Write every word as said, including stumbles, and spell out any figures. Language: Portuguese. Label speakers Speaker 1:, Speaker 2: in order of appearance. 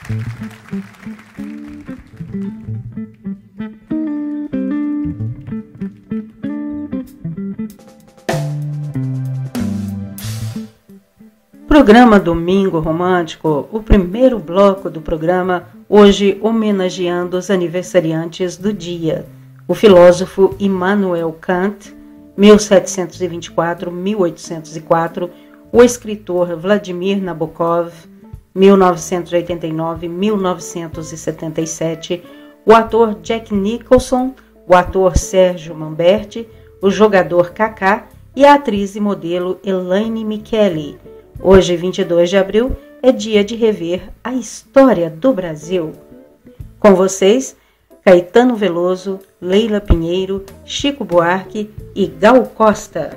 Speaker 1: Programa Domingo Romântico, o primeiro bloco do programa, hoje homenageando os aniversariantes do dia. O filósofo Immanuel Kant, mil setecentos e vinte e quatro a mil oitocentos e quatro, o escritor Vladimir Nabokov, mil novecentos e oitenta e nove a mil novecentos e setenta e sete, o ator Jack Nicholson, o ator Sérgio Manberti, o jogador Kaká e a atriz e modelo Elaine Micheli. Hoje, vinte e dois de abril, é dia de rever a história do Brasil. Com vocês, Caetano Veloso, Leila Pinheiro, Chico Buarque e Gal Costa.